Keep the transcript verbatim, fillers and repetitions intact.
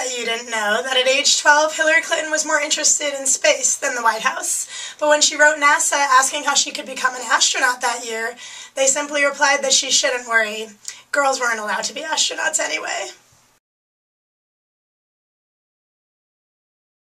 bet you didn't know that at age twelve, Hillary Clinton was more interested in space than the White House. But when she wrote NASA asking how she could become an astronaut that year, they simply replied that she shouldn't worry. Girls weren't allowed to be astronauts anyway.